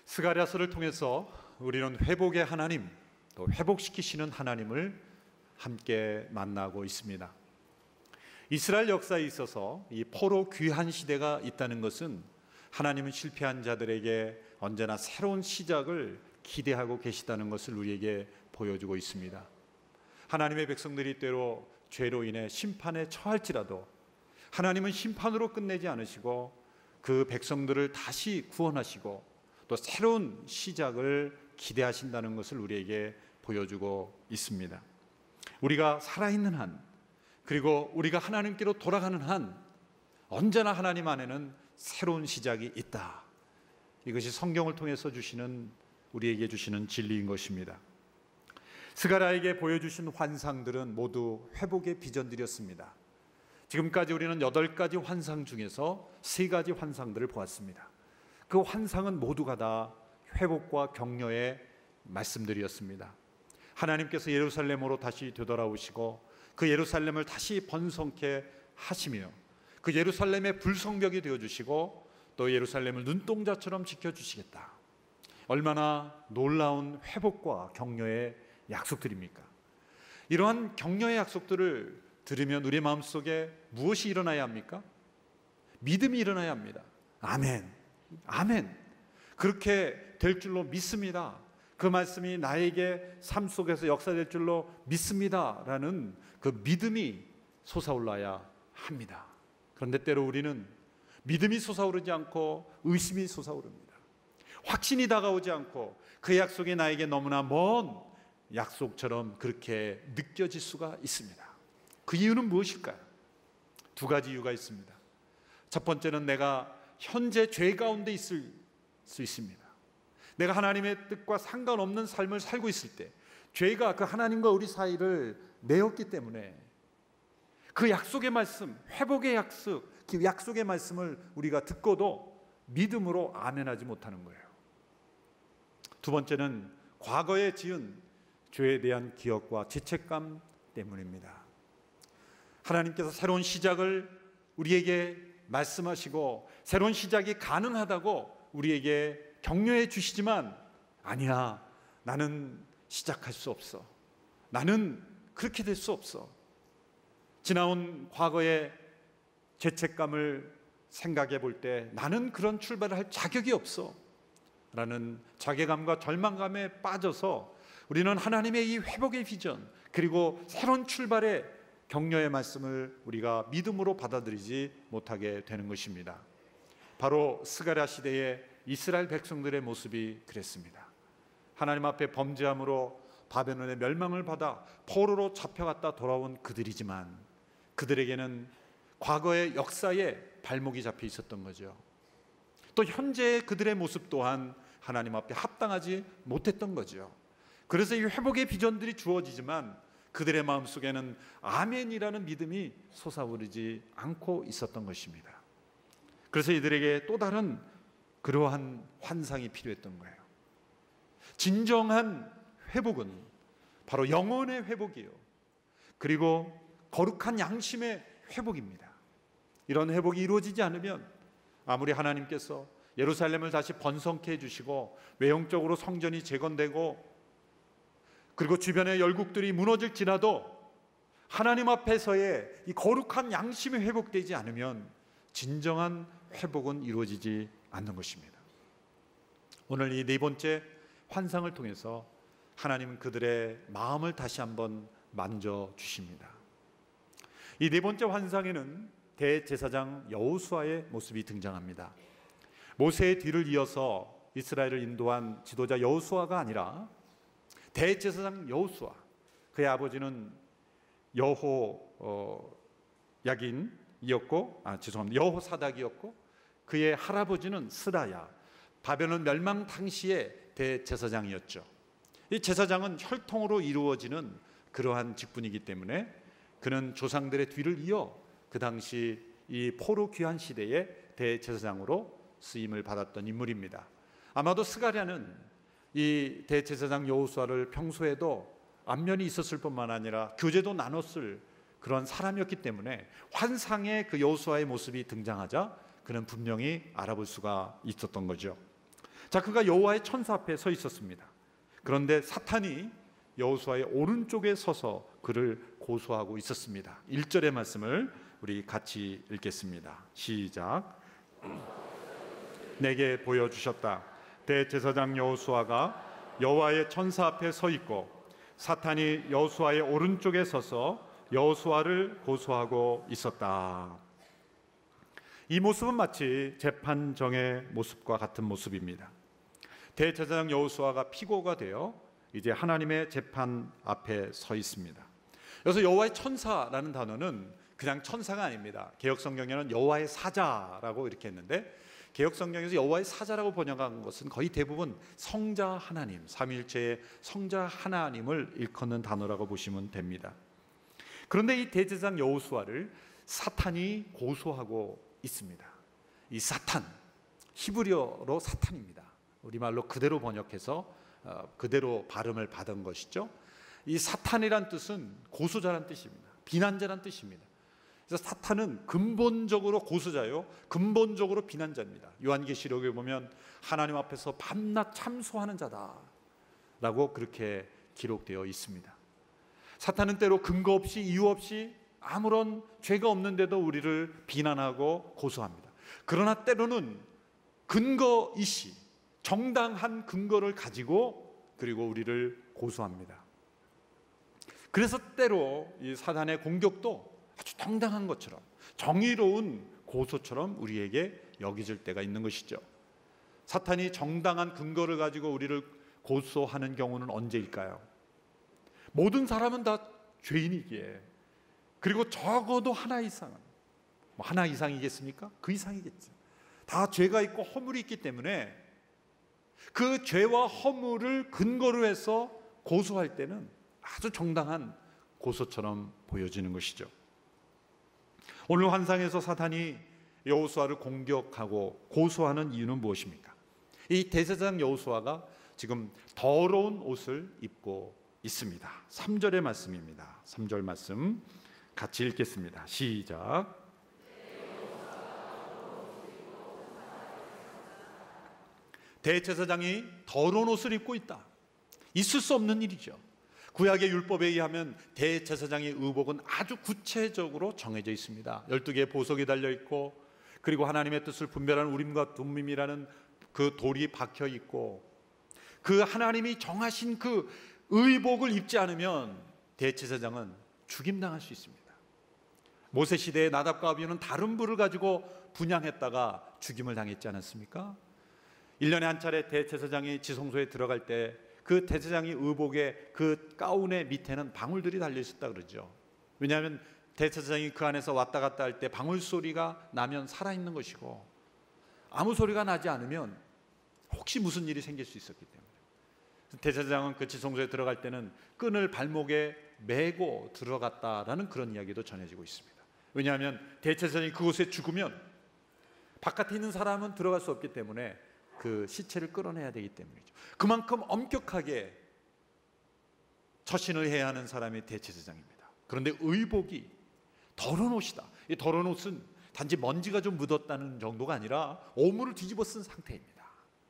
스가랴서를 통해서 우리는 회복의 하나님, 또 회복시키시는 하나님을 함께 만나고 있습니다. 이스라엘 역사에 있어서 이 포로 귀환 시대가 있다는 것은 하나님은 실패한 자들에게 언제나 새로운 시작을 기대하고 계시다는 것을 우리에게 보여주고 있습니다. 하나님의 백성들이 때로 죄로 인해 심판에 처할지라도 하나님은 심판으로 끝내지 않으시고 그 백성들을 다시 구원하시고 또 새로운 시작을 기대하신다는 것을 우리에게 보여주고 있습니다. 우리가 살아있는 한, 그리고 우리가 하나님께로 돌아가는 한 언제나 하나님 안에는 새로운 시작이 있다. 이것이 성경을 통해서 우리에게 주시는 진리인 것입니다. 스가랴에게 보여주신 환상들은 모두 회복의 비전들이었습니다. 지금까지 우리는 8가지 환상 중에서 3가지 환상들을 보았습니다. 그 환상은 모두가 다 회복과 격려의 말씀들이었습니다. 하나님께서 예루살렘으로 다시 되돌아오시고 그 예루살렘을 다시 번성케 하시며 그 예루살렘의 불성벽이 되어주시고 또 예루살렘을 눈동자처럼 지켜주시겠다. 얼마나 놀라운 회복과 격려의 약속들입니까? 이러한 격려의 약속들을 들으면 우리 마음속에 무엇이 일어나야 합니까? 믿음이 일어나야 합니다. 아멘. 아멘. 그렇게 될 줄로 믿습니다. 그 말씀이 나에게 삶 속에서 역사될 줄로 믿습니다. 라는 그 믿음이 솟아올라야 합니다. 그런데 때로 우리는 믿음이 솟아오르지 않고 의심이 솟아오릅니다. 확신이 다가오지 않고 그 약속이 나에게 너무나 먼 약속처럼 그렇게 느껴질 수가 있습니다. 그 이유는 무엇일까요? 2가지 이유가 있습니다. 첫 번째는 내가 현재 죄 가운데 있을 수 있습니다. 내가 하나님의 뜻과 상관없는 삶을 살고 있을 때 죄가 그 하나님과 우리 사이를 메었기 때문에 그 약속의 말씀, 회복의 약속, 그 약속의 말씀을 우리가 듣고도 믿음으로 아멘하지 못하는 거예요. 2번째는 과거에 지은 죄에 대한 기억과 죄책감 때문입니다. 하나님께서 새로운 시작을 우리에게 말씀하시고 새로운 시작이 가능하다고 우리에게 격려해 주시지만 아니야, 나는 시작할 수 없어. 나는 그렇게 될 수 없어. 지나온 과거의 죄책감을 생각해 볼 때 나는 그런 출발을 할 자격이 없어 라는 자괴감과 절망감에 빠져서 우리는 하나님의 이 회복의 비전 그리고 새로운 출발의 격려의 말씀을 우리가 믿음으로 받아들이지 못하게 되는 것입니다. 바로 스가랴 시대의 이스라엘 백성들의 모습이 그랬습니다. 하나님 앞에 범죄함으로 바벨론의 멸망을 받아 포로로 잡혀갔다 돌아온 그들이지만 그들에게는 과거의 역사에 발목이 잡혀 있었던 거죠. 또 현재의 그들의 모습 또한 하나님 앞에 합당하지 못했던 거죠. 그래서 이 회복의 비전들이 주어지지만 그들의 마음속에는 아멘이라는 믿음이 솟아오르지 않고 있었던 것입니다. 그래서 이들에게 또 다른 그러한 환상이 필요했던 거예요. 진정한 회복은 바로 영혼의 회복이에요. 그리고 거룩한 양심의 회복입니다. 이런 회복이 이루어지지 않으면 아무리 하나님께서 예루살렘을 다시 번성케 해주시고 외형적으로 성전이 재건되고 그리고 주변의 열국들이 무너질지라도 하나님 앞에서의 이 거룩한 양심이 회복되지 않으면 진정한 회복은 이루어지지 않는 것입니다. 오늘 이 4번째 환상을 통해서 하나님은 그들의 마음을 다시 한번 만져주십니다. 이 4번째 환상에는 대제사장 여호수아의 모습이 등장합니다. 모세의 뒤를 이어서 이스라엘을 인도한 지도자 여호수아가 아니라 대제사장 여호수아, 그의 아버지는 여호사닥이었고 그의 할아버지는 스라야, 바벨론 멸망 당시의 대제사장이었죠. 이 제사장은 혈통으로 이루어지는 그러한 직분이기 때문에 그는 조상들의 뒤를 이어 그 당시 이 포로 귀환 시대의 대제사장으로 쓰임을 받았던 인물입니다. 아마도 스가랴는 이 대제사장 여호수아를 평소에도 안면이 있었을 뿐만 아니라 교제도 나눴을 그런 사람이었기 때문에 환상에 그 여호수아의 모습이 등장하자 그는 분명히 알아볼 수가 있었던 거죠. 자, 그가 여호와의 천사 앞에 서 있었습니다. 그런데 사탄이 여호수아의 오른쪽에 서서 그를 고소하고 있었습니다. 1절의 말씀을 우리 같이 읽겠습니다. 시작. 내게 보여주셨다. 대제사장 여호수아가 여호와의 천사 앞에 서 있고 사탄이 여호수아의 오른쪽에 서서 여호수아를 고소하고 있었다. 이 모습은 마치 재판정의 모습과 같은 모습입니다. 대제사장 여호수아가 피고가 되어 이제 하나님의 재판 앞에 서 있습니다. 그래서 여호와의 천사라는 단어는 그냥 천사가 아닙니다. 개역 성경에는 여호와의 사자라고 이렇게 했는데, 개역 성경에서 여호와의 사자라고 번역한 것은 거의 대부분 성자 하나님, 삼위일체의 성자 하나님을 일컫는 단어라고 보시면 됩니다. 그런데 이 대제사장 여호수아를 사탄이 고소하고 있습니다. 이 사탄, 히브리어로 사탄입니다. 우리말로 그대로 번역해서 그대로 발음을 받은 것이죠. 이 사탄이란 뜻은 고소자란 뜻입니다. 비난자란 뜻입니다. 그래서 사탄은 근본적으로 고소자요, 근본적으로 비난자입니다. 요한계시록에 보면 하나님 앞에서 밤낮 참소하는 자다라고 그렇게 기록되어 있습니다. 사탄은 때로 근거 없이, 이유 없이 아무런 죄가 없는데도 우리를 비난하고 고소합니다. 그러나 때로는 근거 이시, 정당한 근거를 가지고 그리고 우리를 고소합니다. 그래서 때로 이 사탄의 공격도 아주 당당한 것처럼, 정의로운 고소처럼 우리에게 여겨질 때가 있는 것이죠. 사탄이 정당한 근거를 가지고 우리를 고소하는 경우는 언제일까요? 모든 사람은 다 죄인이기에, 그리고 적어도 하나 이상은, 하나 이상이겠습니까? 그 이상이겠죠. 다 죄가 있고 허물이 있기 때문에 그 죄와 허물을 근거로 해서 고소할 때는 아주 정당한 고소처럼 보여지는 것이죠. 오늘 환상에서 사탄이 여호수아를 공격하고 고소하는 이유는 무엇입니까? 이 대제사장 여호수아가 지금 더러운 옷을 입고 있습니다. 3절의 말씀입니다. 3절 말씀 같이 읽겠습니다. 시작. 대제사장이 더러운 옷을 입고 있다. 있을 수 없는 일이죠. 구약의 율법에 의하면 대제사장의 의복은 아주 구체적으로 정해져 있습니다. 12개의 보석이 달려있고, 그리고 하나님의 뜻을 분별하는 우림과 둠밈이라는 그 돌이 박혀 있고, 그 하나님이 정하신 그 의복을 입지 않으면 대제사장은 죽임당할 수 있습니다. 모세 시대의 나답과 아비후는 다른 불을 가지고 분향했다가 죽임을 당했지 않았습니까? 1년에 한 차례 대제사장이 지성소에 들어갈 때 그 대제사장의 의복의 그 가운의 밑에는 방울들이 달려 있었다 그러죠. 왜냐하면 대제사장이 그 안에서 왔다 갔다 할 때 방울 소리가 나면 살아있는 것이고, 아무 소리가 나지 않으면 혹시 무슨 일이 생길 수 있었기 때문에 대제사장은 그 지성소에 들어갈 때는 끈을 발목에 메고 들어갔다라는 그런 이야기도 전해지고 있습니다. 왜냐하면 대제사장이 그곳에 죽으면 바깥에 있는 사람은 들어갈 수 없기 때문에 그 시체를 끌어내야 되기 때문이죠. 그만큼 엄격하게 처신을 해야 하는 사람이 대제사장입니다. 그런데 의복이 더러운 옷이다. 이 더러운 옷은 단지 먼지가 좀 묻었다는 정도가 아니라 오물을 뒤집어 쓴 상태입니다.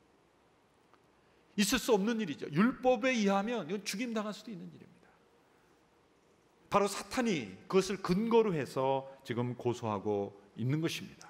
있을 수 없는 일이죠. 율법에 의하면 이건 죽임당할 수도 있는 일입니다. 바로 사탄이 그것을 근거로 해서 지금 고소하고 있는 것입니다.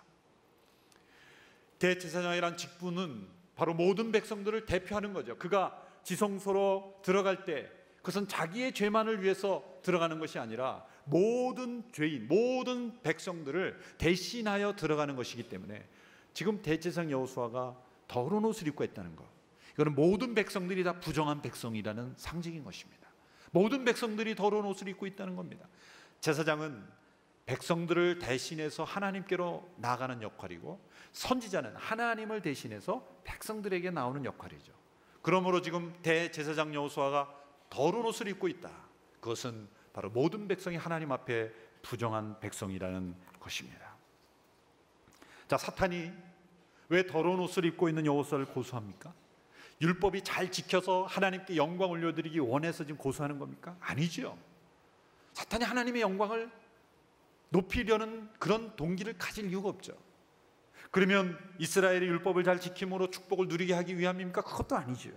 대제사장이란 직분은 바로 모든 백성들을 대표하는 거죠. 그가 지성소로 들어갈 때 그것은 자기의 죄만을 위해서 들어가는 것이 아니라 모든 죄인, 모든 백성들을 대신하여 들어가는 것이기 때문에 지금 대제사장 여호수아가 더러운 옷을 입고 있다는 것, 이거는 모든 백성들이 다 부정한 백성이라는 상징인 것입니다. 모든 백성들이 더러운 옷을 입고 있다는 겁니다. 제사장은 백성들을 대신해서 하나님께로 나아가는 역할이고, 선지자는 하나님을 대신해서 백성들에게 나오는 역할이죠. 그러므로 지금 대제사장 여호수아가 더러운 옷을 입고 있다. 그것은 바로 모든 백성이 하나님 앞에 부정한 백성이라는 것입니다. 자, 사탄이 왜 더러운 옷을 입고 있는 여호수아를 고소합니까? 율법이 잘 지켜서 하나님께 영광 올려드리기 원해서 지금 고소하는 겁니까? 아니죠. 사탄이 하나님의 영광을 높이려는 그런 동기를 가질 이유가 없죠. 그러면 이스라엘의 율법을 잘 지킴으로 축복을 누리게 하기 위함입니까? 그것도 아니죠.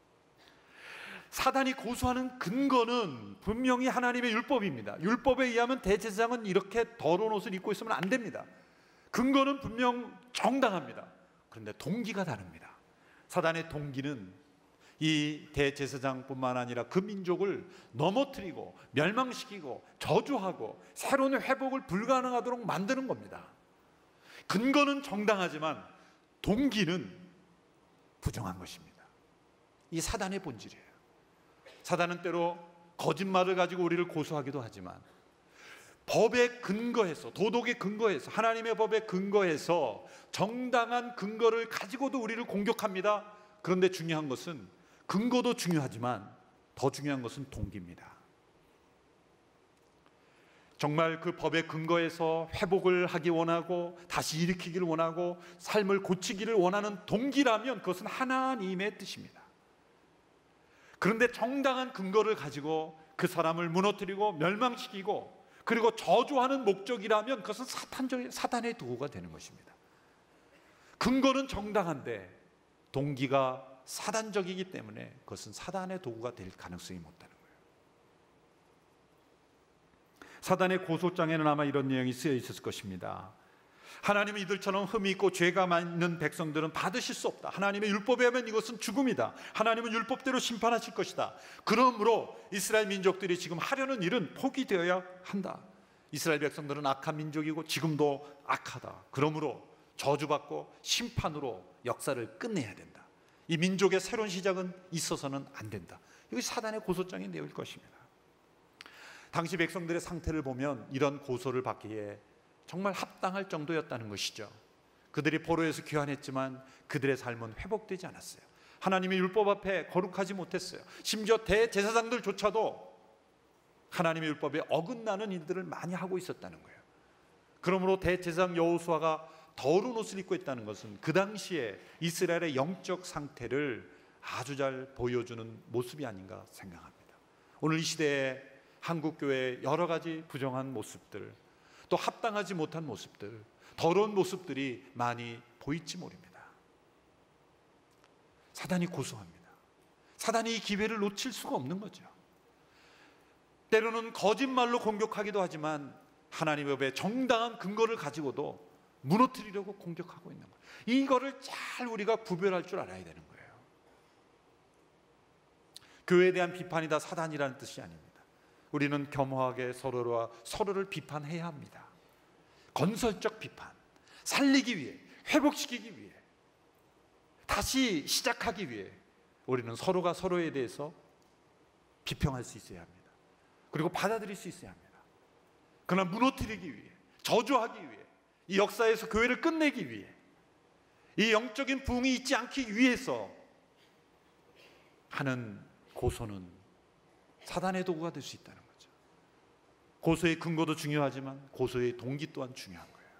사단이 고소하는 근거는 분명히 하나님의 율법입니다. 율법에 의하면 대제사장은 이렇게 더러운 옷을 입고 있으면 안 됩니다. 근거는 분명 정당합니다. 그런데 동기가 다릅니다. 사단의 동기는 이 대제사장뿐만 아니라 그 민족을 넘어뜨리고 멸망시키고 저주하고 새로운 회복을 불가능하도록 만드는 겁니다. 근거는 정당하지만 동기는 부정한 것입니다. 이 사단의 본질이에요. 사단은 때로 거짓말을 가지고 우리를 고소하기도 하지만 법에 근거해서, 도덕에 근거해서, 하나님의 법에 근거해서 정당한 근거를 가지고도 우리를 공격합니다. 그런데 중요한 것은, 근거도 중요하지만 더 중요한 것은 동기입니다. 정말 그 법에 근거해서 회복을 하기 원하고 다시 일으키기를 원하고 삶을 고치기를 원하는 동기라면 그것은 하나님의 뜻입니다. 그런데 정당한 근거를 가지고 그 사람을 무너뜨리고 멸망시키고 그리고 저주하는 목적이라면 그것은 사단의 도구가 되는 것입니다. 근거는 정당한데 동기가 사단적이기 때문에 그것은 사단의 도구가 될 가능성이 높다는 거예요. 사단의 고소장에는 아마 이런 내용이 쓰여 있었을 것입니다. 하나님은 이들처럼 흠이 있고 죄가 많은 백성들은 받으실 수 없다. 하나님의 율법에 하면 이것은 죽음이다. 하나님은 율법대로 심판하실 것이다. 그러므로 이스라엘 민족들이 지금 하려는 일은 포기되어야 한다. 이스라엘 백성들은 악한 민족이고 지금도 악하다. 그러므로 저주받고 심판으로 역사를 끝내야 된다. 이 민족의 새로운 시작은 있어서는 안 된다. 이것이 사단의 고소장의 내용일 것입니다. 당시 백성들의 상태를 보면 이런 고소를 받기에 정말 합당할 정도였다는 것이죠. 그들이 포로에서 귀환했지만 그들의 삶은 회복되지 않았어요. 하나님의 율법 앞에 거룩하지 못했어요. 심지어 대제사장들조차도 하나님의 율법에 어긋나는 일들을 많이 하고 있었다는 거예요. 그러므로 대제사장 여호수아가 더러운 옷을 입고 있다는 것은 그 당시에 이스라엘의 영적 상태를 아주 잘 보여주는 모습이 아닌가 생각합니다. 오늘 이 시대에 한국교회의 여러 가지 부정한 모습들, 또 합당하지 못한 모습들, 더러운 모습들이 많이 보일지 모릅니다. 사단이 고소합니다. 사단이 이 기회를 놓칠 수가 없는 거죠. 때로는 거짓말로 공격하기도 하지만 하나님의 법에 정당한 근거를 가지고도 무너뜨리려고 공격하고 있는 거예요. 이거를 잘 우리가 구별할 줄 알아야 되는 거예요. 교회에 대한 비판이 다 사단이라는 뜻이 아닙니다. 우리는 겸허하게 서로를 비판해야 합니다. 건설적 비판, 살리기 위해, 회복시키기 위해, 다시 시작하기 위해 우리는 서로가 서로에 대해서 비평할 수 있어야 합니다. 그리고 받아들일 수 있어야 합니다. 그러나 무너뜨리기 위해, 저주하기 위해, 이 역사에서 교회를 끝내기 위해, 이 영적인 부흥이 있지 않기 위해서 하는 고소는 사단의 도구가 될 수 있다는 거죠. 고소의 근거도 중요하지만 고소의 동기 또한 중요한 거예요.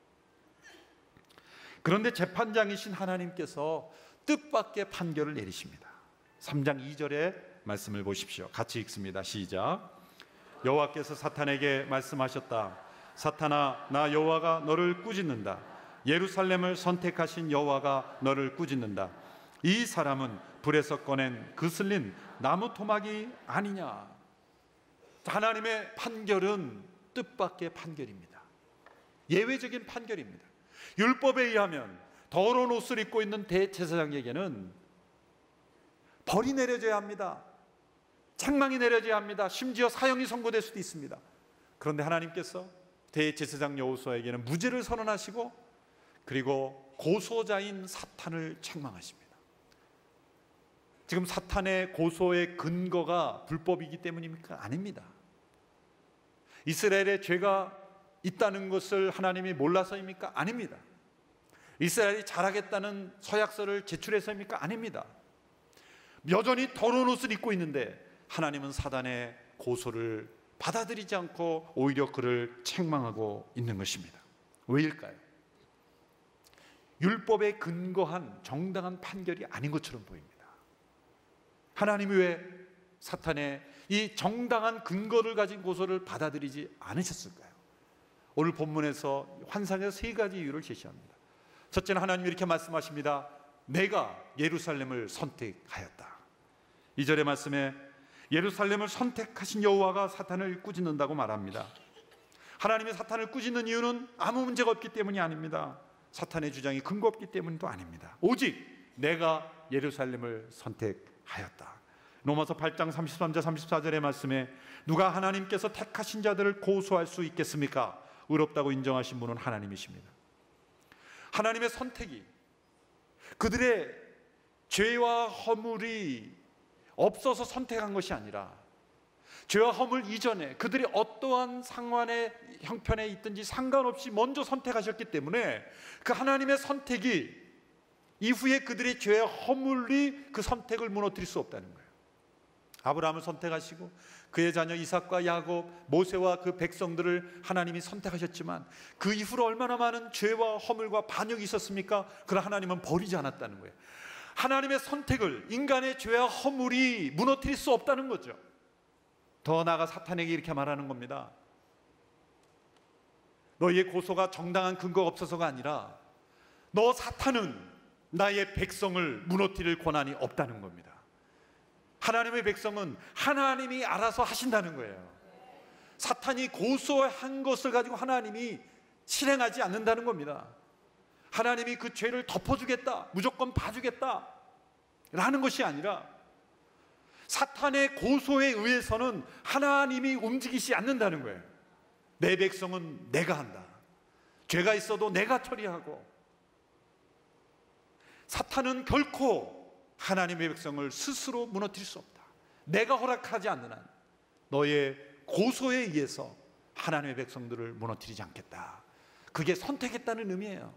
그런데 재판장이신 하나님께서 뜻밖의 판결을 내리십니다. 3장 2절의 말씀을 보십시오. 같이 읽습니다. 시작. 여호와께서 사탄에게 말씀하셨다. 사탄아, 나 여호와가 너를 꾸짖는다. 예루살렘을 선택하신 여호와가 너를 꾸짖는다. 이 사람은 불에서 꺼낸 그슬린 나무 토막이 아니냐. 하나님의 판결은 뜻밖의 판결입니다. 예외적인 판결입니다. 율법에 의하면 더러운 옷을 입고 있는 대제사장에게는 벌이 내려져야 합니다. 책망이 내려져야 합니다. 심지어 사형이 선고될 수도 있습니다. 그런데 하나님께서 대제사장 여호수아에게는 무죄를 선언하시고 그리고 고소자인 사탄을 책망하십니다. 지금 사탄의 고소의 근거가 불법이기 때문입니까? 아닙니다. 이스라엘의 죄가 있다는 것을 하나님이 몰라서입니까? 아닙니다. 이스라엘이 잘하겠다는 서약서를 제출해서입니까? 아닙니다. 여전히 더러운 옷을 입고 있는데 하나님은 사단의 고소를 받아들이지 않고 오히려 그를 책망하고 있는 것입니다. 왜일까요? 율법에 근거한 정당한 판결이 아닌 것처럼 보입니다. 하나님이 왜 사탄의 이 정당한 근거를 가진 고소를 받아들이지 않으셨을까요? 오늘 본문에서 환상의 세 가지 이유를 제시합니다. 첫째는 하나님이 이렇게 말씀하십니다. 내가 예루살렘을 선택하였다. 2절의 말씀에 예루살렘을 선택하신 여호와가 사탄을 꾸짖는다고 말합니다. 하나님이 사탄을 꾸짖는 이유는 아무 문제가 없기 때문이 아닙니다. 사탄의 주장이 근거 없기 때문도 아닙니다. 오직 내가 예루살렘을 선택하였다. 로마서 8장 33절 34절의 말씀에 누가 하나님께서 택하신 자들을 고소할 수 있겠습니까? 의롭다고 인정하신 분은 하나님이십니다. 하나님의 선택이 그들의 죄와 허물이 없어서 선택한 것이 아니라 죄와 허물 이전에 그들이 어떠한 상황의 형편에 있든지 상관없이 먼저 선택하셨기 때문에 그 하나님의 선택이 이후에 그들의 죄와 허물이 그 선택을 무너뜨릴 수 없다는 거예요. 아브라함을 선택하시고 그의 자녀 이삭과 야곱, 모세와 그 백성들을 하나님이 선택하셨지만 그 이후로 얼마나 많은 죄와 허물과 반역이 있었습니까? 그러나 하나님은 버리지 않았다는 거예요. 하나님의 선택을 인간의 죄와 허물이 무너뜨릴 수 없다는 거죠. 더 나아가 사탄에게 이렇게 말하는 겁니다. 너희의 고소가 정당한 근거가 없어서가 아니라 너 사탄은 나의 백성을 무너뜨릴 권한이 없다는 겁니다. 하나님의 백성은 하나님이 알아서 하신다는 거예요. 사탄이 고소한 것을 가지고 하나님이 실행하지 않는다는 겁니다. 하나님이 그 죄를 덮어주겠다, 무조건 봐주겠다 라는 것이 아니라 사탄의 고소에 의해서는 하나님이 움직이지 않는다는 거예요. 내 백성은 내가 한다. 죄가 있어도 내가 처리하고. 사탄은 결코 하나님의 백성을 스스로 무너뜨릴 수 없다. 내가 허락하지 않는 한 너의 고소에 의해서 하나님의 백성들을 무너뜨리지 않겠다. 그게 선택했다는 의미예요.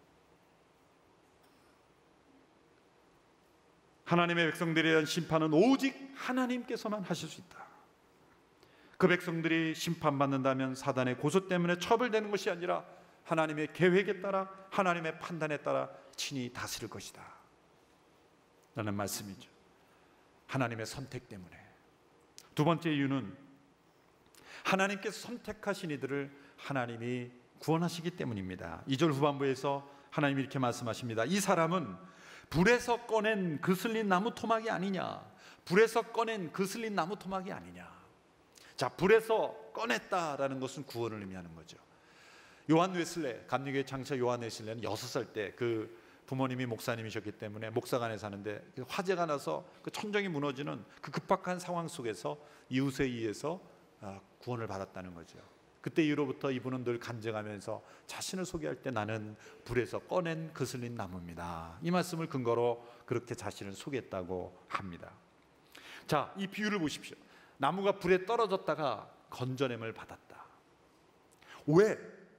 하나님의 백성들에 대한 심판은 오직 하나님께서만 하실 수 있다. 그 백성들이 심판받는다면 사단의 고소 때문에 처벌되는 것이 아니라 하나님의 계획에 따라 하나님의 판단에 따라 친히 다스릴 것이다 라는 말씀이죠. 하나님의 선택 때문에. 두 번째 이유는 하나님께서 선택하신 이들을 하나님이 구원하시기 때문입니다. 2절 후반부에서 하나님이 이렇게 말씀하십니다. 이 사람은 불에서 꺼낸 그슬린 나무 토막이 아니냐. 불에서 꺼낸 그슬린 나무 토막이 아니냐. 자, 불에서 꺼냈다라는 것은 구원을 의미하는 거죠. 요한 웨슬레, 감리교회 창시자 요한 웨슬레는 6살 때 그 부모님이 목사님이셨기 때문에 목사관에 사는데 화재가 나서 그 천정이 무너지는 그 급박한 상황 속에서 이웃에 의해서 구원을 받았다는 거죠. 그때 이후로부터 이분은 늘 간증하면서 자신을 소개할 때 나는 불에서 꺼낸 그슬린 나무입니다. 이 말씀을 근거로 그렇게 자신을 소개했다고 합니다. 자, 이 비유를 보십시오. 나무가 불에 떨어졌다가 건져냄을 받았다. 왜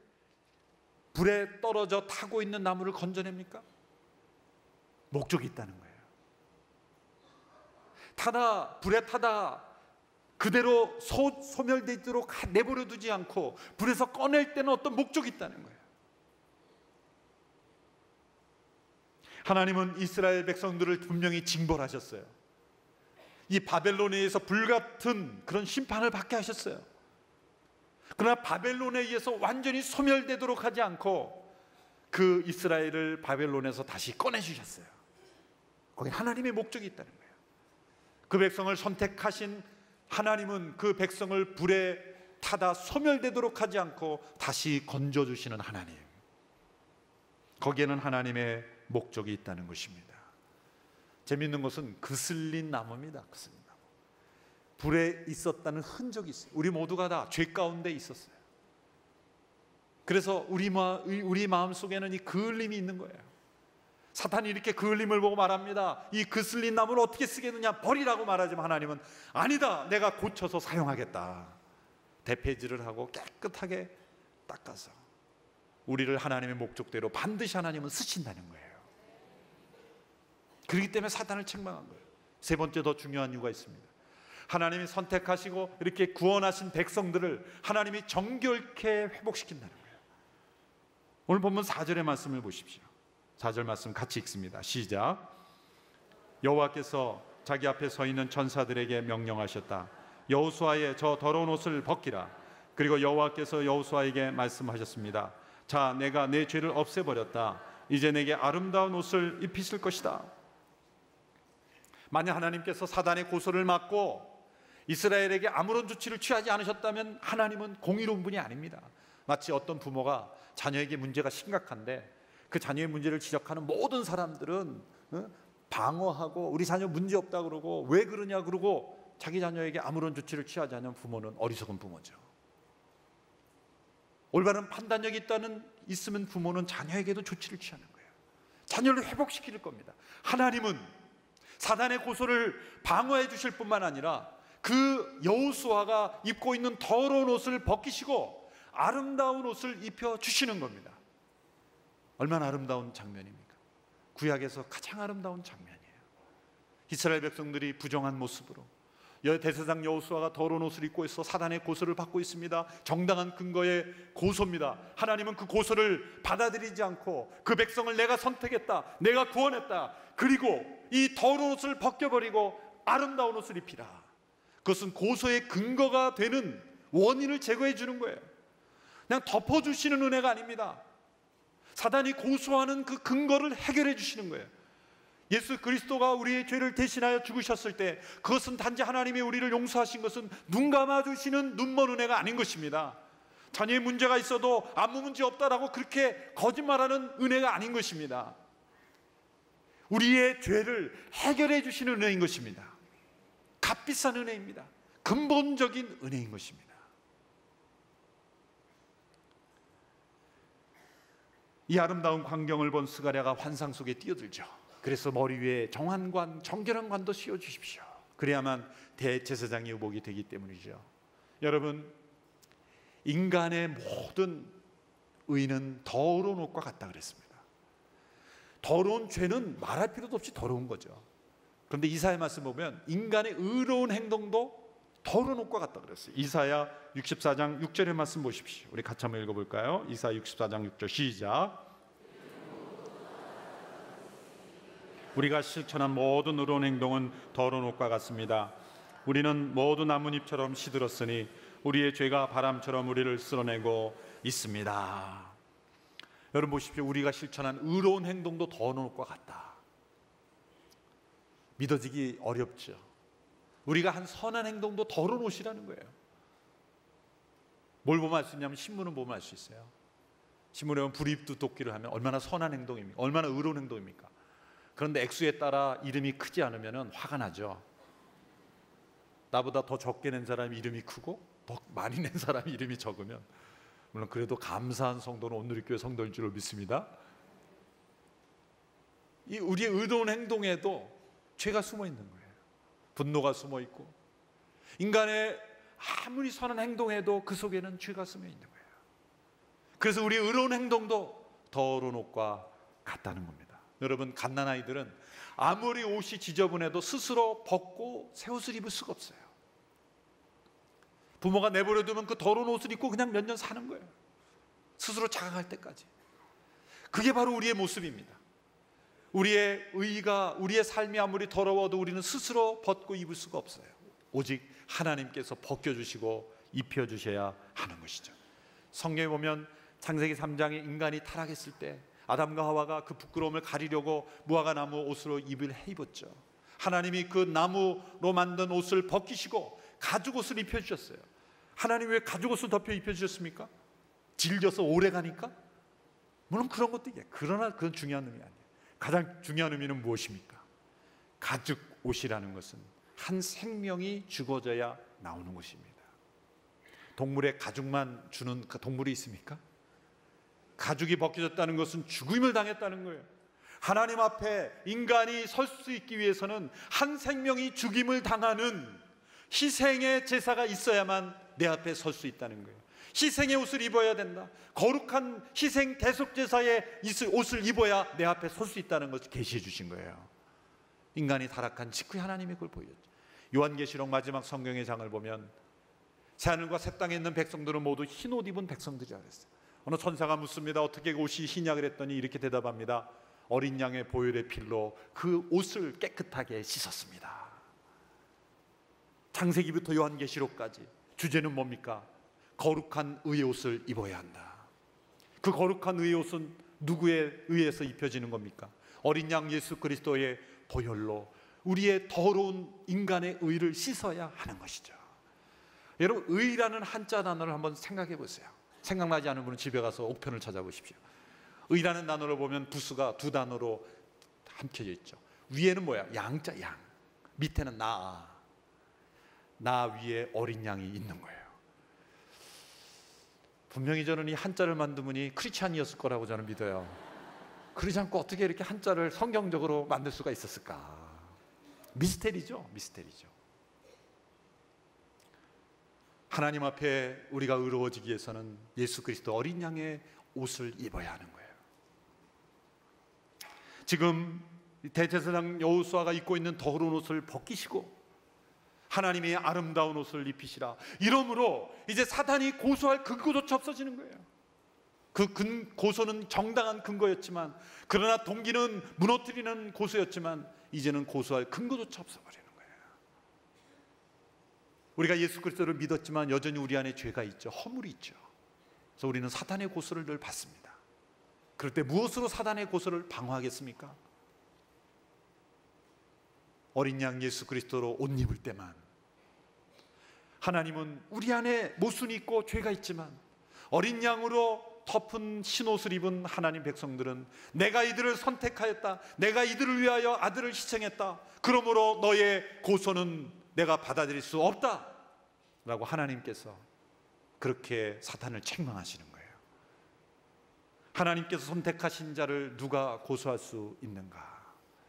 불에 떨어져 타고 있는 나무를 건져냅니까? 목적이 있다는 거예요. 불에 타다 그대로 소멸되도록 내버려 두지 않고 불에서 꺼낼 때는 어떤 목적이 있다는 거예요. 하나님은 이스라엘 백성들을 분명히 징벌하셨어요. 이 바벨론에 의해서 불같은 그런 심판을 받게 하셨어요. 그러나 바벨론에 의해서 완전히 소멸되도록 하지 않고 그 이스라엘을 바벨론에서 다시 꺼내주셨어요. 거기 하나님의 목적이 있다는 거예요. 그 백성을 선택하신 하나님은 그 백성을 불에 타다 소멸되도록 하지 않고 다시 건져주시는 하나님. 거기에는 하나님의 목적이 있다는 것입니다. 재미있는 것은 그슬린 나무입니다. 그슬린 나무. 불에 있었다는 흔적이 있어요. 우리 모두가 다 죄 가운데 있었어요. 그래서 우리 마음 속에는 이 그을림이 있는 거예요. 사탄이 이렇게 그을림을 보고 말합니다. 이 그슬린 나무를 어떻게 쓰겠느냐, 버리라고 말하지만 하나님은 아니다, 내가 고쳐서 사용하겠다. 대패질을 하고 깨끗하게 닦아서 우리를 하나님의 목적대로 반드시 하나님은 쓰신다는 거예요. 그렇기 때문에 사탄을 책망한 거예요. 세 번째 더 중요한 이유가 있습니다. 하나님이 선택하시고 이렇게 구원하신 백성들을 하나님이 정결케 회복시킨다는 거예요. 오늘 본문 4절의 말씀을 보십시오. 4절 말씀 같이 읽습니다. 시작. 여호와께서 자기 앞에 서 있는 천사들에게 명령하셨다. 여호수아의 저 더러운 옷을 벗기라. 그리고 여호와께서 여호수아에게 말씀하셨습니다. 자, 내가 내 죄를 없애버렸다. 이제 내게 아름다운 옷을 입히실 것이다. 만약 하나님께서 사단의 고소를 막고 이스라엘에게 아무런 조치를 취하지 않으셨다면 하나님은 공의로운 분이 아닙니다. 마치 어떤 부모가 자녀에게 문제가 심각한데 그 자녀의 문제를 지적하는 모든 사람들은 방어하고 우리 자녀 문제 없다 그러고 왜 그러냐 그러고 자기 자녀에게 아무런 조치를 취하지 않는 부모는 어리석은 부모죠. 올바른 판단력이 있으면 부모는 자녀에게도 조치를 취하는 거예요. 자녀를 회복시킬 겁니다. 하나님은 사단의 고소를 방어해 주실 뿐만 아니라 그 여호수아가 입고 있는 더러운 옷을 벗기시고 아름다운 옷을 입혀 주시는 겁니다. 얼마나 아름다운 장면입니까? 구약에서 가장 아름다운 장면이에요. 이스라엘 백성들이 부정한 모습으로 대제사장 여호수아가 더러운 옷을 입고 있어 사단의 고소를 받고 있습니다. 정당한 근거의 고소입니다. 하나님은 그 고소를 받아들이지 않고 그 백성을 내가 선택했다, 내가 구원했다, 그리고 이 더러운 옷을 벗겨버리고 아름다운 옷을 입히라. 그것은 고소의 근거가 되는 원인을 제거해 주는 거예요. 그냥 덮어주시는 은혜가 아닙니다. 사단이 고소하는 그 근거를 해결해 주시는 거예요. 예수 그리스도가 우리의 죄를 대신하여 죽으셨을 때 그것은 단지 하나님이 우리를 용서하신 것은 눈 감아주시는 눈먼 은혜가 아닌 것입니다. 자녀의 문제가 있어도 아무 문제 없다라고 그렇게 거짓말하는 은혜가 아닌 것입니다. 우리의 죄를 해결해 주시는 은혜인 것입니다. 값비싼 은혜입니다. 근본적인 은혜인 것입니다. 이 아름다운 광경을 본 스가랴가 환상 속에 뛰어들죠. 그래서 머리 위에 정한관, 정결한 관도 씌워주십시오. 그래야만 대제사장의 의복이 되기 때문이죠. 여러분, 인간의 모든 의는 더러운 옷과 같다 그랬습니다. 더러운 죄는 말할 필요도 없이 더러운 거죠. 그런데 이사야 말씀 보면 인간의 의로운 행동도 더러운 옷과 같다 그랬어요. 이사야 64장 6절의 말씀 보십시오. 우리 같이 한번 읽어볼까요? 이사야 64장 6절 시작. 우리가 실천한 모든 의로운 행동은 더러운 옷과 같습니다. 우리는 모두 나뭇잎처럼 시들었으니 우리의 죄가 바람처럼 우리를 쓸어내고 있습니다. 여러분 보십시오. 우리가 실천한 의로운 행동도 더러운 옷과 같다. 믿어지기 어렵죠. 우리가 한 선한 행동도 더러운 옷이라는 거예요. 뭘 보면 알 수 있냐면 신문을 보면 알 수 있어요. 신문에 보면 불입도 돕기를 하면 얼마나 선한 행동입니까? 얼마나 의로운 행동입니까? 그런데 액수에 따라 이름이 크지 않으면 화가 나죠. 나보다 더 적게 낸 사람이 이름이 크고 더 많이 낸 사람이 이름이 적으면, 물론 그래도 감사한 성도는 온누리교회 성도일 줄을 믿습니다. 이 우리의 의로운 행동에도 죄가 숨어 있는 거예요. 분노가 숨어 있고, 인간의 아무리 선한 행동에도 그 속에는 죄가 숨어 있는 거예요. 그래서 우리의 의로운 행동도 더러운 옷과 같다는 겁니다. 여러분, 갓난아이들은 아무리 옷이 지저분해도 스스로 벗고 새 옷을 입을 수가 없어요. 부모가 내버려두면 그 더러운 옷을 입고 그냥 몇 년 사는 거예요. 스스로 자각할 때까지. 그게 바로 우리의 모습입니다. 우리의 의가, 우리의 삶이 아무리 더러워도 우리는 스스로 벗고 입을 수가 없어요. 오직 하나님께서 벗겨주시고 입혀주셔야 하는 것이죠. 성경에 보면 창세기 3장에 인간이 타락했을 때 아담과 하와가 그 부끄러움을 가리려고 무화과 나무 옷으로 입을 입었죠. 하나님이 그 나무로 만든 옷을 벗기시고 가죽 옷을 입혀주셨어요. 하나님 왜 가죽 옷을 덮여 입혀주셨습니까? 질겨서 오래 가니까? 물론 그런 것도 있어요. 그러나 그건 중요한 의미 아니에요. 가장 중요한 의미는 무엇입니까? 가죽 옷이라는 것은 한 생명이 죽어져야 나오는 것입니다. 동물의 가죽만 주는 그 동물이 있습니까? 가죽이 벗겨졌다는 것은 죽음을 당했다는 거예요. 하나님 앞에 인간이 설 수 있기 위해서는 한 생명이 죽임을 당하는 희생의 제사가 있어야만 내 앞에 설 수 있다는 거예요. 희생의 옷을 입어야 된다. 거룩한 희생 대속제사의 옷을 입어야 내 앞에 설 수 있다는 것을 계시해 주신 거예요. 인간이 타락한 직후에 하나님이 그걸 보여줬죠. 요한계시록 마지막 성경의 장을 보면 새하늘과 새 땅에 있는 백성들은 모두 흰 옷 입은 백성들이라 그랬어요. 어느 천사가 묻습니다. 어떻게 옷이 흰냐 그랬더니 이렇게 대답합니다. 어린 양의 보혈의 필로 그 옷을 깨끗하게 씻었습니다. 창세기부터 요한계시록까지 주제는 뭡니까? 거룩한 의의 옷을 입어야 한다. 그 거룩한 의의 옷은 누구에 의해서 입혀지는 겁니까? 어린 양 예수 그리스도의 보혈로 우리의 더러운 인간의 의를 씻어야 하는 것이죠. 여러분, 의라는 한자 단어를 한번 생각해 보세요. 생각나지 않은 분은 집에 가서 옥편을 찾아보십시오. 의라는 단어를 보면 부수가 두 단어로 함켜져 있죠. 위에는 뭐야? 양자, 양. 밑에는 나 위에 어린 양이 있는 거예요. 분명히 저는 이 한자를 만든 분이 크리스찬이었을 거라고 저는 믿어요. 그러지 않고 어떻게 이렇게 한자를 성경적으로 만들 수가 있었을까? 미스테리죠, 미스테리죠. 하나님 앞에 우리가 의로워지기 위해서는 예수 그리스도 어린 양의 옷을 입어야 하는 거예요. 지금 대제사장 여호수아가 입고 있는 더러운 옷을 벗기시고 하나님의 아름다운 옷을 입히시라. 이러므로 이제 사단이 고소할 근거조차 없어지는 거예요. 그 고소는 정당한 근거였지만, 그러나 동기는 무너뜨리는 고소였지만 이제는 고소할 근거조차 없어버리는 거예요. 우리가 예수 그리스도를 믿었지만 여전히 우리 안에 죄가 있죠. 허물이 있죠. 그래서 우리는 사단의 고소를 늘 받습니다. 그럴 때 무엇으로 사단의 고소를 방어하겠습니까? 어린 양 예수 그리스도로 옷 입을 때만. 하나님은 우리 안에 모순이 있고 죄가 있지만 어린 양으로 덮은 흰옷을 입은 하나님 백성들은 내가 이들을 선택하였다, 내가 이들을 위하여 아들을 희생했다, 그러므로 너의 고소는 내가 받아들일 수 없다 라고 하나님께서 그렇게 사탄을 책망하시는 거예요. 하나님께서 선택하신 자를 누가 고소할 수 있는가?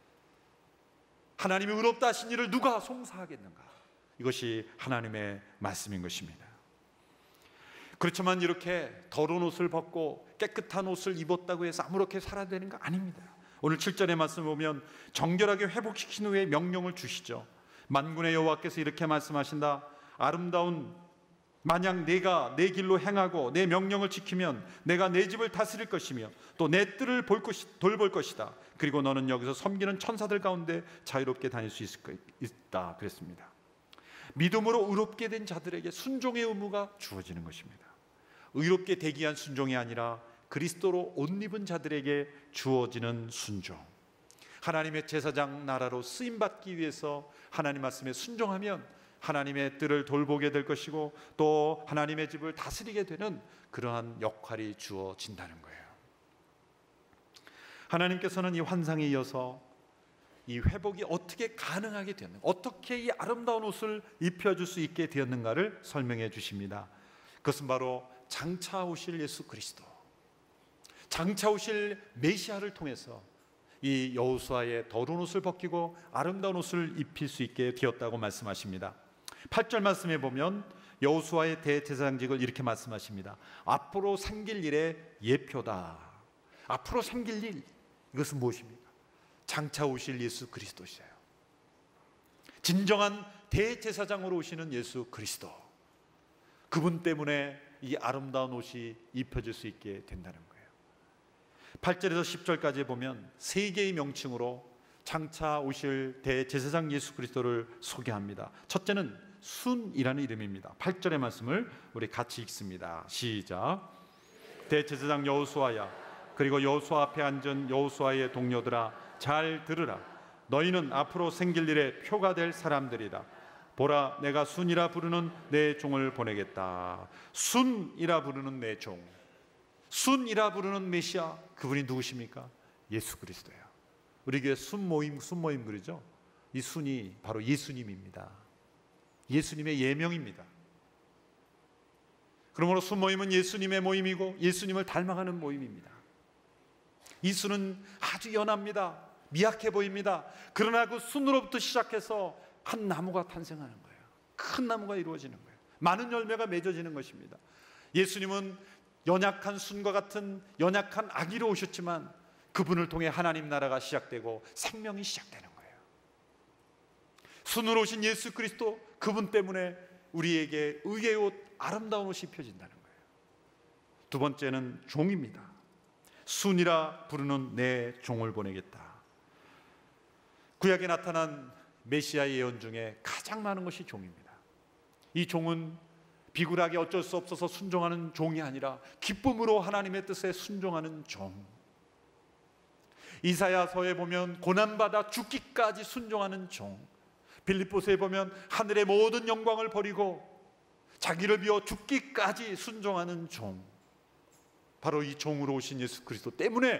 하나님이 의롭다 하신 일을 누가 송사하겠는가? 이것이 하나님의 말씀인 것입니다. 그렇지만 이렇게 더러운 옷을 벗고 깨끗한 옷을 입었다고 해서 아무렇게 살아야 되는 거 아닙니다. 오늘 7절의 말씀을 보면 정결하게 회복시킨 후에 명령을 주시죠. 만군의 여호와께서 이렇게 말씀하신다. 아름다운 만약 내가 내 길로 행하고 내 명령을 지키면 내가 내 집을 다스릴 것이며 또 내 뜰을 돌볼 것이다. 그리고 너는 여기서 섬기는 천사들 가운데 자유롭게 다닐 수 있다 그랬습니다. 믿음으로 의롭게 된 자들에게 순종의 의무가 주어지는 것입니다. 의롭게 되기 위한 순종이 아니라 그리스도로 옷 입은 자들에게 주어지는 순종. 하나님의 제사장 나라로 쓰임받기 위해서 하나님 말씀에 순종하면 하나님의 뜰을 돌보게 될 것이고 또 하나님의 집을 다스리게 되는 그러한 역할이 주어진다는 거예요. 하나님께서는 이 환상에 이어서 이 회복이 어떻게 가능하게 되었는가, 어떻게 이 아름다운 옷을 입혀줄 수 있게 되었는가를 설명해 주십니다. 그것은 바로 장차 오실 예수 그리스도, 장차 오실 메시아를 통해서 이 여호수아의 더러운 옷을 벗기고 아름다운 옷을 입힐 수 있게 되었다고 말씀하십니다. 8절 말씀에 보면 여호수아의 대제사장직을 이렇게 말씀하십니다. 앞으로 생길 일의 예표다. 앞으로 생길 일, 이것은 무엇입니까? 장차 오실 예수 그리스도시에요. 진정한 대제사장으로 오시는 예수 그리스도, 그분 때문에 이 아름다운 옷이 입혀질 수 있게 된다는 거예요. 8절에서 10절까지 보면 세 개의 명칭으로 장차 오실 대제사장 예수 그리스도를 소개합니다. 첫째는 순이라는 이름입니다. 8절의 말씀을 우리 같이 읽습니다. 시작. 대제사장 여호수아야, 그리고 여호수아 앞에 앉은 여호수아의 동료들아, 잘 들으라. 너희는 앞으로 생길 일에 표가 될 사람들이다. 보라, 내가 순이라 부르는 내 종을 보내겠다. 순이라 부르는 내 종, 순이라 부르는 메시아, 그분이 누구십니까? 예수 그리스도예요. 우리 교회 순모임 그러죠? 이 순이 바로 예수님입니다. 예수님의 예명입니다. 그러므로 순모임은 예수님의 모임이고 예수님을 닮아가는 모임입니다. 이 순은 아주 연합니다. 미약해 보입니다. 그러나 그 순으로부터 시작해서 한 나무가 탄생하는 거예요. 큰 나무가 이루어지는 거예요. 많은 열매가 맺어지는 것입니다. 예수님은 연약한 순과 같은 연약한 아기로 오셨지만 그분을 통해 하나님 나라가 시작되고 생명이 시작되는 거예요. 순으로 오신 예수 그리스도, 그분 때문에 우리에게 의의 옷, 아름다운 옷이 입혀진다는 거예요. 두 번째는 종입니다. 순이라 부르는 내 종을 보내겠다. 구약에 나타난 메시아의 예언 중에 가장 많은 것이 종입니다. 이 종은 비굴하게 어쩔 수 없어서 순종하는 종이 아니라 기쁨으로 하나님의 뜻에 순종하는 종. 이사야서에 보면 고난받아 죽기까지 순종하는 종, 빌립보서에 보면 하늘의 모든 영광을 버리고 자기를 비워 죽기까지 순종하는 종, 바로 이 종으로 오신 예수 그리스도 때문에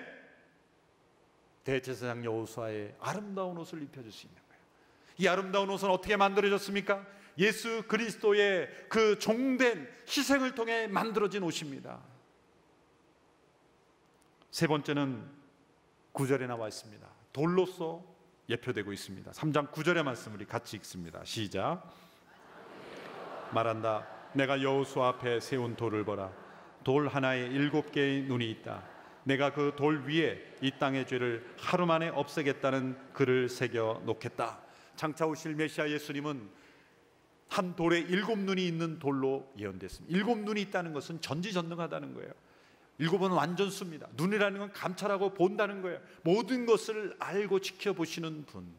대제사장 여호수아의 아름다운 옷을 입혀줄 수 있는 거예요. 이 아름다운 옷은 어떻게 만들어졌습니까? 예수 그리스도의 그 종된 희생을 통해 만들어진 옷입니다. 세 번째는 9절에 나와 있습니다. 돌로서 예표되고 있습니다. 3장 9절의 말씀 우리 같이 읽습니다. 시작. 말한다. 내가 여호수아 앞에 세운 돌을 보라. 돌 하나에 7개의 눈이 있다. 내가 그 돌 위에 이 땅의 죄를 하루 만에 없애겠다는 글을 새겨 놓겠다. 장차 오실 메시아 예수님은 한 돌에 7눈이 있는 돌로 예언됐습니다. 7눈이 있다는 것은 전지전능하다는 거예요. 7은 완전수입니다. 눈이라는 건 감찰하고 본다는 거예요. 모든 것을 알고 지켜보시는 분.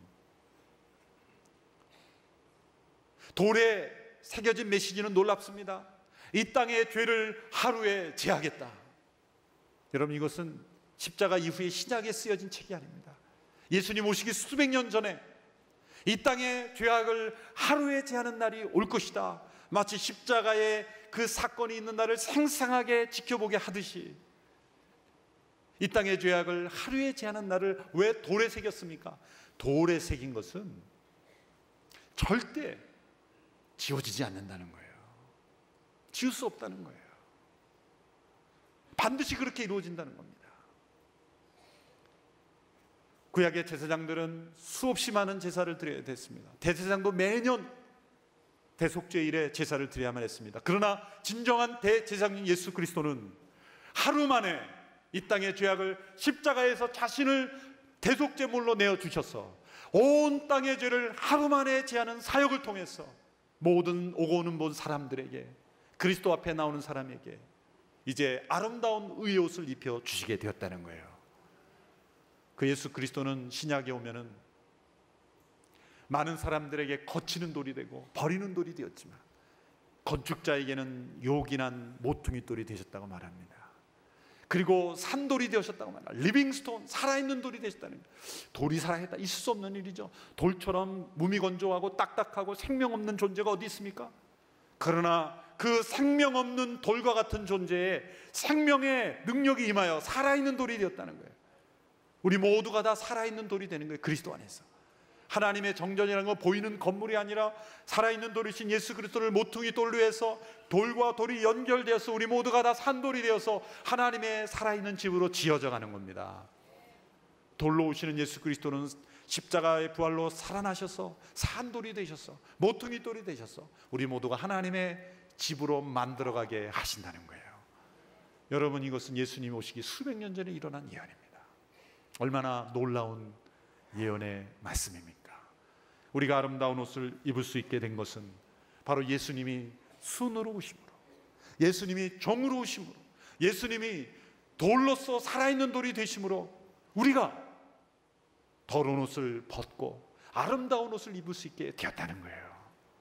돌에 새겨진 메시지는 놀랍습니다. 이 땅의 죄를 하루에 제하겠다. 여러분, 이것은 십자가 이후에 신약에 쓰여진 책이 아닙니다. 예수님 오시기 수백 년 전에 이 땅의 죄악을 하루에 제하는 날이 올 것이다. 마치 십자가에 그 사건이 있는 날을 생생하게 지켜보게 하듯이 이 땅의 죄악을 하루에 제하는 날을 왜 돌에 새겼습니까? 돌에 새긴 것은 절대 지워지지 않는다는 거예요. 지울 수 없다는 거예요. 반드시 그렇게 이루어진다는 겁니다. 구약의 제사장들은 수없이 많은 제사를 드려야 됐습니다. 대제사장도 매년 대속죄일에 제사를 드려야만 했습니다. 그러나 진정한 대제사장인 예수 그리스도는 하루 만에 이 땅의 죄악을 십자가에서 자신을 대속제물로 내어주셔서 온 땅의 죄를 하루 만에 제하는 사역을 통해서 모든 오고 오는 모든 사람들에게, 그리스도 앞에 나오는 사람에게 이제 아름다운 의의 옷을 입혀 주시게 되었다는 거예요. 그 예수 그리스도는 신약에 오면은 많은 사람들에게 거치는 돌이 되고 버리는 돌이 되었지만 건축자에게는 요긴한 모퉁이 돌이 되셨다고 말합니다. 그리고 산돌이 되셨다고 말합니다. 리빙스톤, 살아있는 돌이 되셨다는 거예요. 돌이 살아있다, 있을 수 없는 일이죠. 돌처럼 무미건조하고 딱딱하고 생명 없는 존재가 어디 있습니까? 그러나 그 생명 없는 돌과 같은 존재에 생명의 능력이 임하여 살아있는 돌이 되었다는 거예요. 우리 모두가 다 살아있는 돌이 되는 거예요. 그리스도 안에서. 하나님의 정전이라는 건 보이는 건물이 아니라 살아있는 돌이신 예수 그리스도를 모퉁이 돌로 해서 돌과 돌이 연결되어서 우리 모두가 다 산돌이 되어서 하나님의 살아있는 집으로 지어져 가는 겁니다. 돌로 오시는 예수 그리스도는 십자가의 부활로 살아나셔서 산돌이 되셔서 모퉁이 돌이 되셔서 우리 모두가 하나님의 집으로 만들어가게 하신다는 거예요. 여러분, 이것은 예수님 오시기 수백 년 전에 일어난 예언입니다. 얼마나 놀라운 예언의 말씀입니까? 우리가 아름다운 옷을 입을 수 있게 된 것은 바로 예수님이 순으로 오심으로, 예수님이 종으로 오심으로, 예수님이 돌로서 살아있는 돌이 되심으로 우리가 더러운 옷을 벗고 아름다운 옷을 입을 수 있게 되었다는 거예요.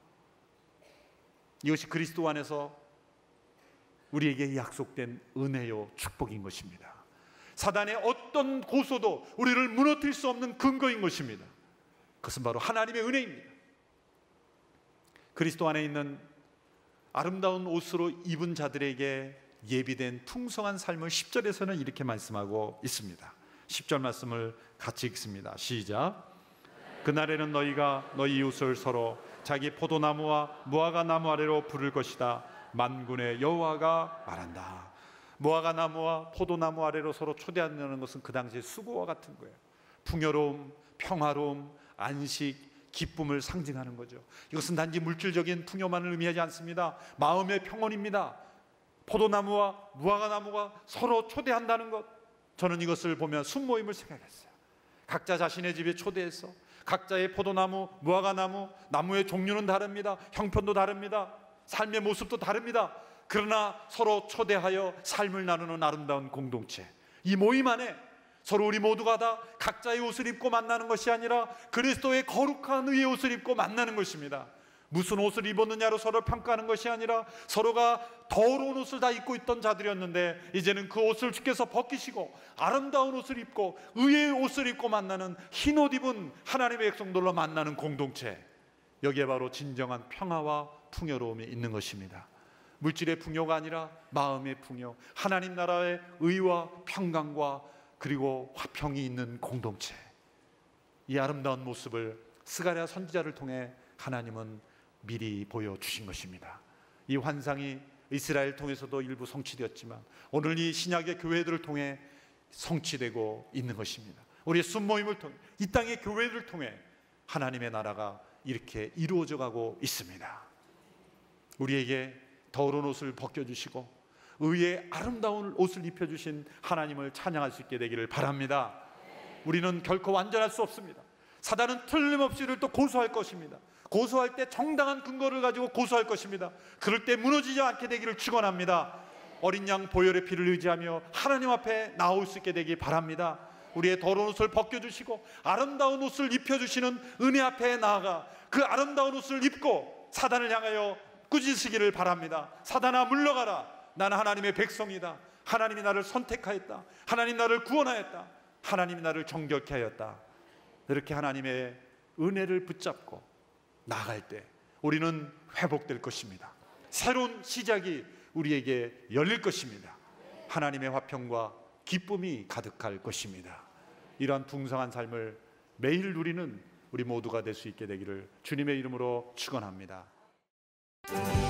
이것이 그리스도 안에서 우리에게 약속된 은혜요 축복인 것입니다. 사단의 어떤 고소도 우리를 무너뜨릴 수 없는 근거인 것입니다. 그것은 바로 하나님의 은혜입니다. 그리스도 안에 있는 아름다운 옷으로 입은 자들에게 예비된 풍성한 삶을 10절에서는 이렇게 말씀하고 있습니다. 10절 말씀을 같이 읽습니다. 시작. 그날에는 너희가 너희 이웃을 서로 자기 포도나무와 무화과 나무 아래로 부를 것이다. 만군의 여호와가 말한다. 무화과 나무와 포도나무 아래로 서로 초대한다는 것은 그 당시의 수고와 같은 거예요. 풍요로움, 평화로움, 안식, 기쁨을 상징하는 거죠. 이것은 단지 물질적인 풍요만을 의미하지 않습니다. 마음의 평온입니다. 포도나무와 무화과 나무가 서로 초대한다는 것, 저는 이것을 보면 순모임을 생각했어요. 각자 자신의 집에 초대해서 각자의 포도나무, 무화과 나무, 나무의 종류는 다릅니다. 형편도 다릅니다. 삶의 모습도 다릅니다. 그러나 서로 초대하여 삶을 나누는 아름다운 공동체, 이 모임 안에 서로 우리 모두가 다 각자의 옷을 입고 만나는 것이 아니라 그리스도의 거룩한 의의 옷을 입고 만나는 것입니다. 무슨 옷을 입었느냐로 서로 평가하는 것이 아니라 서로가 더러운 옷을 다 입고 있던 자들이었는데 이제는 그 옷을 주께서 벗기시고 아름다운 옷을 입고 의의 옷을 입고 만나는 흰 옷 입은 하나님의 백성들로 만나는 공동체, 여기에 바로 진정한 평화와 풍요로움이 있는 것입니다. 물질의 풍요가 아니라 마음의 풍요, 하나님 나라의 의와 평강과 그리고 화평이 있는 공동체, 이 아름다운 모습을 스가랴 선지자를 통해 하나님은 미리 보여주신 것입니다. 이 환상이 이스라엘 통해서도 일부 성취되었지만 오늘 이 신약의 교회들을 통해 성취되고 있는 것입니다. 우리의 순모임을 통해, 이 땅의 교회들을 통해 하나님의 나라가 이렇게 이루어져 가고 있습니다. 우리에게 더러운 옷을 벗겨주시고 의의 아름다운 옷을 입혀주신 하나님을 찬양할 수 있게 되기를 바랍니다. 우리는 결코 완전할 수 없습니다. 사단은 틀림없이 우리를 또 고소할 것입니다. 고소할 때 정당한 근거를 가지고 고소할 것입니다. 그럴 때 무너지지 않게 되기를 축원합니다. 어린 양 보혈의 피를 의지하며 하나님 앞에 나올 수 있게 되기 바랍니다. 우리의 더러운 옷을 벗겨주시고 아름다운 옷을 입혀주시는 은혜 앞에 나아가 그 아름다운 옷을 입고 사단을 향하여 꾸짖으시기를 바랍니다. 사단아 물러가라. 나는 하나님의 백성이다. 하나님이 나를 선택하였다. 하나님 나를 구원하였다. 하나님이 나를 정결케 하였다. 이렇게 하나님의 은혜를 붙잡고 나아갈 때 우리는 회복될 것입니다. 새로운 시작이 우리에게 열릴 것입니다. 하나님의 화평과 기쁨이 가득할 것입니다. 이러한 풍성한 삶을 매일 누리는 우리 모두가 될 수 있게 되기를 주님의 이름으로 축원합니다.